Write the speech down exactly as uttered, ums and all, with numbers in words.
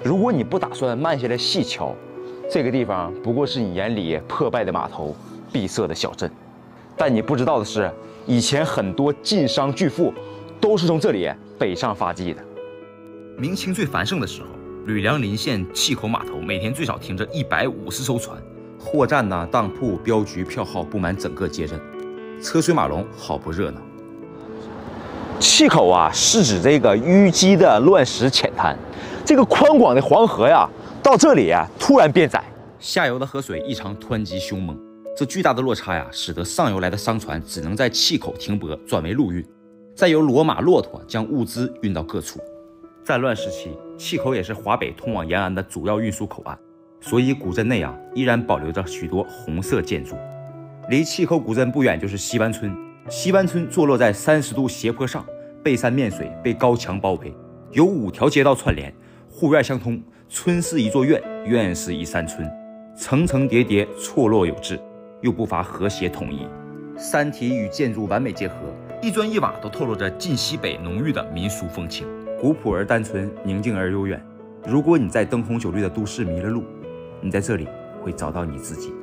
如果你不打算慢下来细瞧，这个地方不过是你眼里破败的码头、闭塞的小镇。但你不知道的是，以前很多晋商巨富都是从这里北上发迹的。 明清最繁盛的时候，吕梁临县气口码头每天最少停着一百五十艘船，货站呐、当铺、镖局、票号布满整个街镇，车水马龙，好不热闹。 气口啊，是指这个淤积的乱石浅滩。这个宽广的黄河呀，到这里啊突然变窄， 下游的河水异常湍急凶猛。这巨大的落差呀，使得上游来的商船只能在气口停泊，转为陆运，再由骡马、骆驼将物资运到各处。战乱时期，气口也是华北通往延安的主要运输口岸，所以古镇内啊依然保留着许多红色建筑。离气口古镇不远就是西湾村，西湾村坐落在三十度斜坡上，背山面水，被高墙包围，有五条街道串联，户院相通，村是一座院，院是一山村，层层叠叠，错落有致，又不乏和谐统一。山体与建筑完美结合，一砖一瓦都透露着晋西北浓郁的民俗风情，古朴而单纯，宁静而悠远。如果你在灯红酒绿的都市迷了路，你在这里会找到你自己。